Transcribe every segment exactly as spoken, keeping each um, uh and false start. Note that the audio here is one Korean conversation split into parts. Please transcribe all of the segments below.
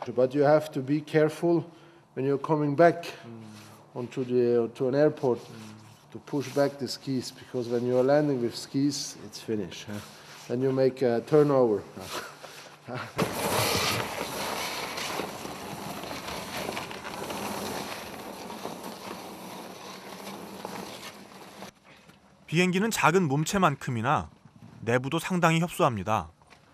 But you have to be careful when you're coming back mm. onto the to an airport mm. to push back the skis, because when you are landing with skis, it's finished. Huh? Then you make a turnover. 비행기는 작은 몸체만큼이나 내부도 상당히 협소합니다.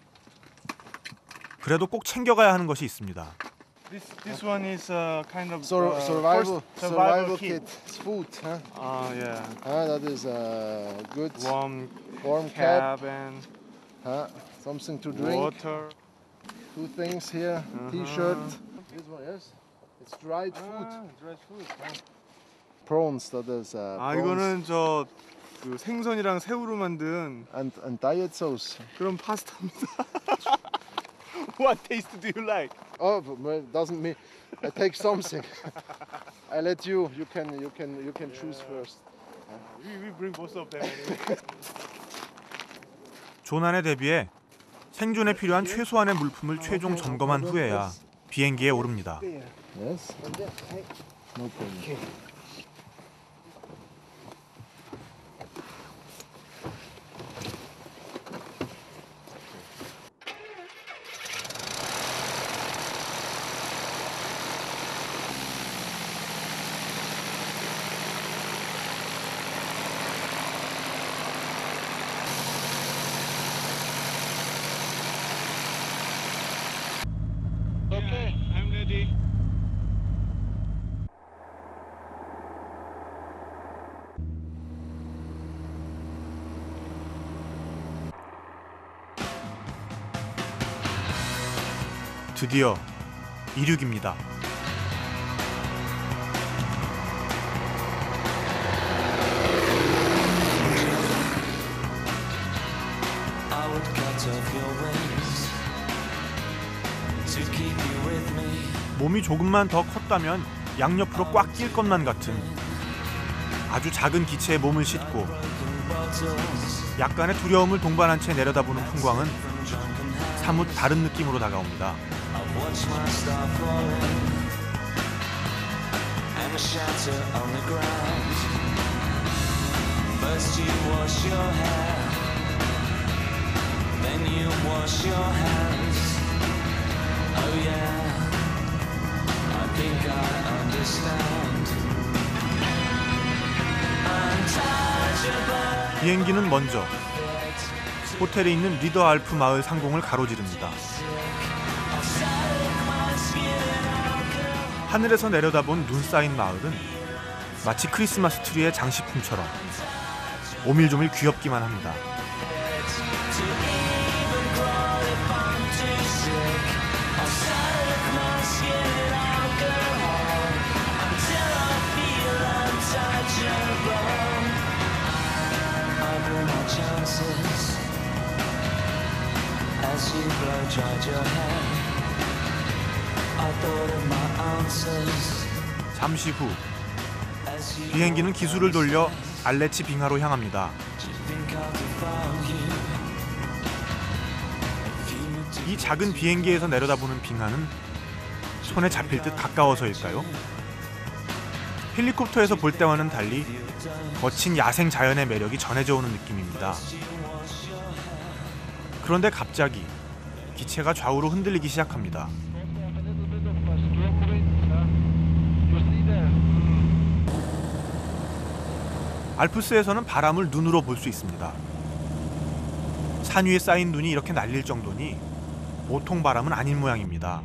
그래도 꼭 챙겨가야 하는 것이 있습니다. This this one is uh, kind of Sur uh, survival survival survival kit. kit. It's food, huh? Ah, uh, yeah. Uh, that is a uh, good Warm, warm cap, cap and huh? Something to drink. water. Two things here. Uh-huh. T-shirt. This one, yes. It's dried food. Ah, dried food. Ah. Prawns. That is uh, 아 prawns. 이거는 저 그 생선이랑 새우로 만든 and and diet sauce. 그런 파스타입니다. What taste do you like? Oh, well, doesn't mean I take something. I let you. You can you can you can choose first. We we bring both of them. Anyway. 조난에 대비해 생존에 필요한 최소한의 물품을 최종 점검한 후에야 비행기에 오릅니다. Yes. No problem. Okay, I'm ready. 드디어 이륙입니다. 몸이 조금만 더 컸다면 양옆으로 꽉 낄 것만 같은 아주 작은 기체에 몸을 싣고 약간의 두려움을 동반한 채 내려다보는 풍광은 사뭇 다른 느낌으로 다가옵니다. 비행기는 먼저 호텔에 있는 리더 알프 마을 상공을 가로지릅니다. 하늘에서 내려다본 눈 쌓인 마을은 마치 크리스마스 트리의 장식품처럼 오밀조밀 귀엽기만 합니다. 잠시 후 비행기는 기술을 돌려 알레치 빙하로 향합니다. 이 작은 비행기에서 내려다보는 빙하는 손에 잡힐 듯 가까워서일까요? 헬리콥터에서 볼 때와는 달리 거친 야생 자연의 매력이 전해져 오는 느낌입니다. 그런데 갑자기 기체가 좌우로 흔들리기 시작합니다. 알프스에서는 바람을 눈으로 볼 수 있습니다. 산 위에 쌓인 눈이 이렇게 날릴 정도니 보통 바람은 아닌 모양입니다.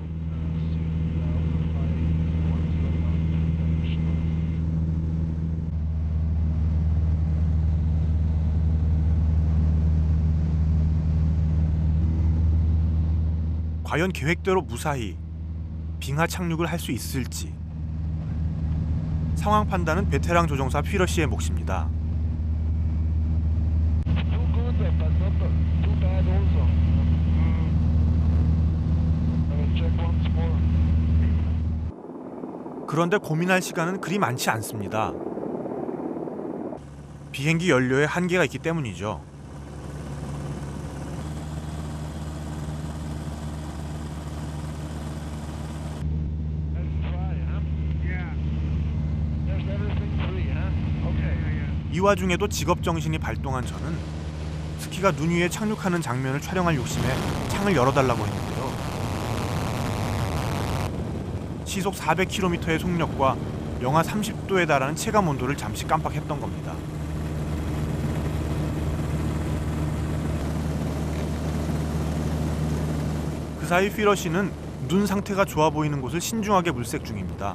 과연 계획대로 무사히 빙하 착륙을 할 수 있을지 상황 판단은 베테랑 조종사 휘러 씨의 몫입니다. 그런데 고민할 시간은 그리 많지 않습니다. 비행기 연료에 한계가 있기 때문이죠. 이 와중에도 직업 정신이 발동한 저는 스키가 눈 위에 착륙하는 장면을 촬영할 욕심에 창을 열어달라고 했는데요. 시속 사백 킬로미터의 속력과 영하 삼십 도에 달하는 체감 온도를 잠시 깜빡했던 겁니다. 그 사이 휘러 씨는 눈 상태가 좋아 보이는 곳을 신중하게 물색 중입니다.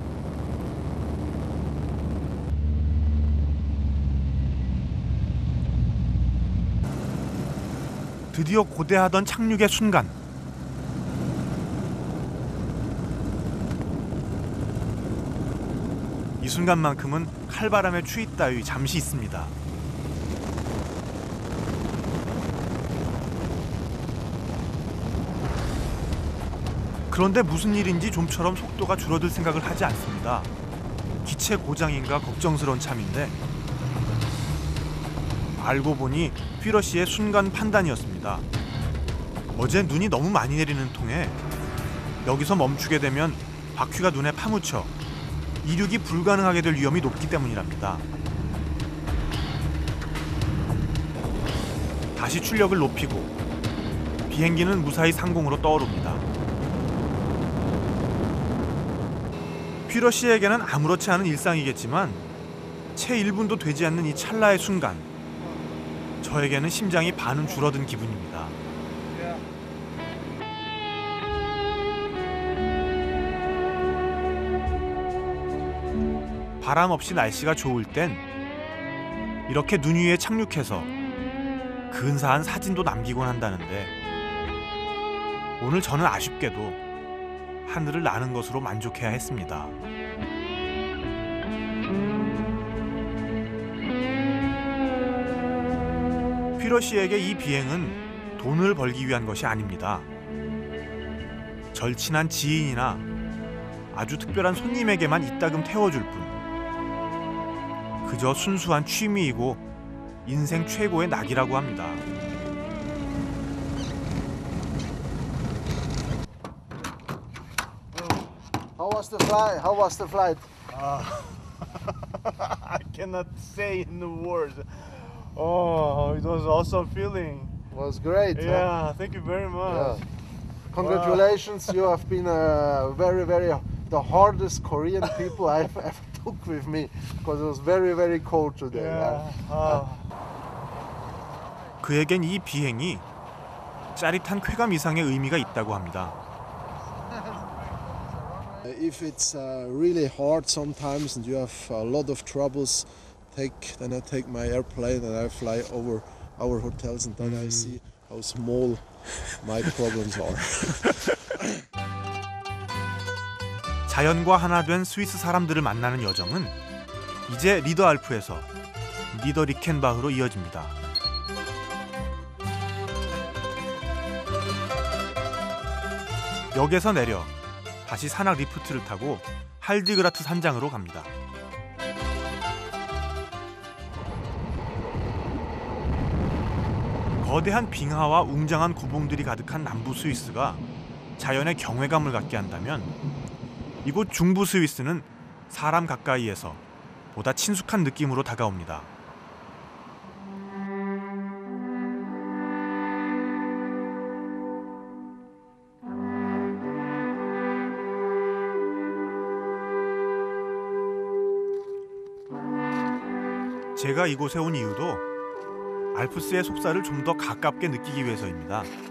드디어 고대하던 착륙의 순간. 이 순간만큼은 칼바람의 추위 따위 잠시 있습니다. 그런데 무슨 일인지 좀처럼 속도가 줄어들 생각을 하지 않습니다. 기체 고장인가 걱정스러운 참인데 알고 보니 휘러 씨의 순간 판단이었습니다. 어제 눈이 너무 많이 내리는 통에 여기서 멈추게 되면 바퀴가 눈에 파묻혀 이륙이 불가능하게 될 위험이 높기 때문이랍니다. 다시 출력을 높이고 비행기는 무사히 상공으로 떠오릅니다. 휘러 씨에게는 아무렇지 않은 일상이겠지만 채 일 분도 되지 않는 이 찰나의 순간, 저에게는 심장이 반은 줄어든 기분입니다. 바람 없이 날씨가 좋을 땐 이렇게 눈 위에 착륙해서 근사한 사진도 남기곤 한다는데 오늘 저는 아쉽게도 하늘을 나는 것으로 만족해야 했습니다. 휘러 씨에게 이 비행은 돈을 벌기 위한 것이 아닙니다. 절친한 지인이나 아주 특별한 손님에게만 이따금 태워줄 뿐. 그저 순수한 취미이고 인생 최고의 낙이라고 합니다. How was the flight? How was the flight? Uh, I cannot say in the words. Oh, it was awesome feeling. It was great. huh? Yeah, thank you very much. Yeah. Congratulations, you have been a very, very the hardest Korean people I've ever took with me because it was very, very cold today. Yeah. huh? Uh, 그에겐 이 비행이 짜릿한 쾌감 이상의 의미가 있다고 합니다. If it's uh, really hard sometimes and you have a lot of troubles, take then I take my airplane and I fly over our hotels and then I see how small my problems are. 자연과 하나 된 스위스 사람들을 만나는 여정은 이제 리더 알프에서 리더 리켄바흐로 이어집니다. 역에서 내려 다시 산악 리프트를 타고 할지그라트 산장으로 갑니다. 거대한 빙하와 웅장한 고봉들이 가득한 남부 스위스가 자연의 경외감을 갖게 한다면 이곳 중부 스위스는 사람 가까이에서 보다 친숙한 느낌으로 다가옵니다. 제가 이곳에 온 이유도 알프스의 속살을 좀 더 가깝게 느끼기 위해서입니다.